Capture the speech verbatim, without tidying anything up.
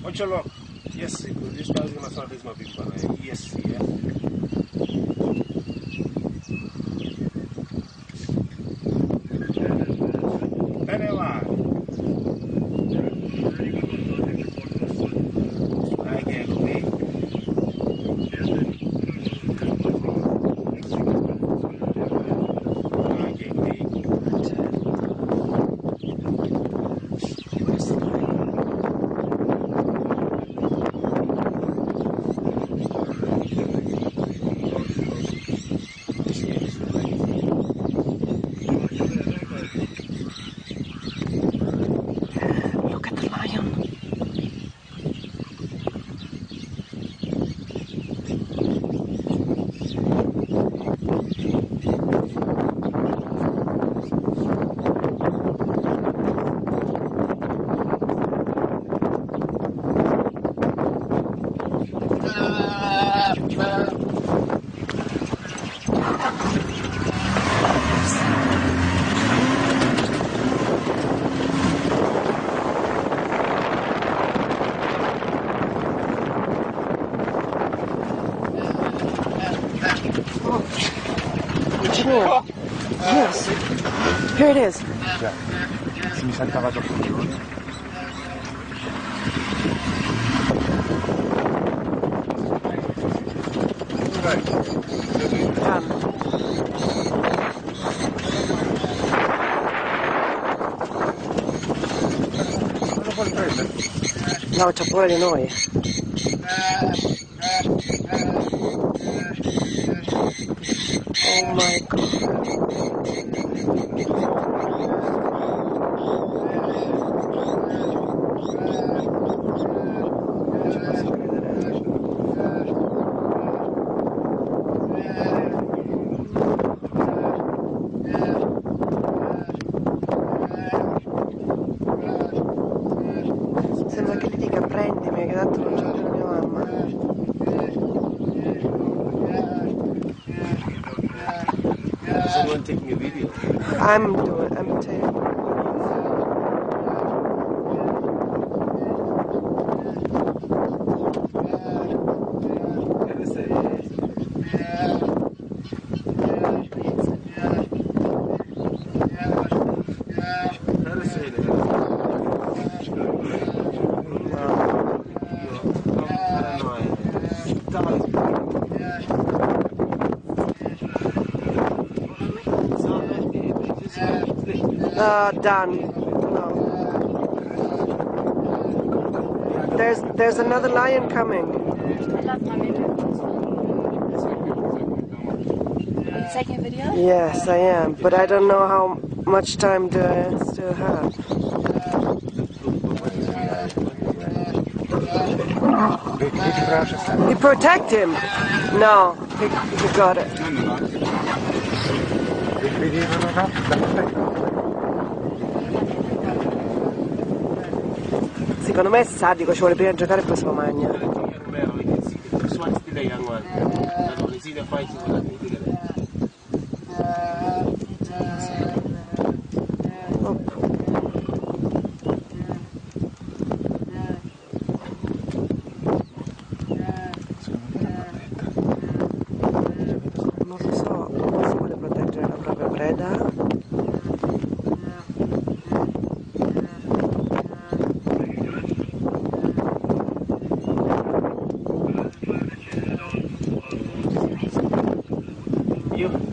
Ocelo, yes, this guy is going to start this my big one. Yes, yeah. Sure. Yes. Here it is. Già, si mi saltava dopo un giorno. Done. Non lo puoi prendere? No, c'ha paura di noi. Oh my god. Sembra che gli dica prendimi, che tanto non c'è più la mia mamma. Is anyone taking a video? I'm doing I'm taking Uh, done. No. There's there's another lion coming. Are you taking a video? Yes, I am, but I don't know how much time do I still have. You protect him? No, he, he got it. Secondo me è sadico, ci vuole prima giocare e poi se lo mangia. Non lo so, non si vuole proteggere la propria preda. Io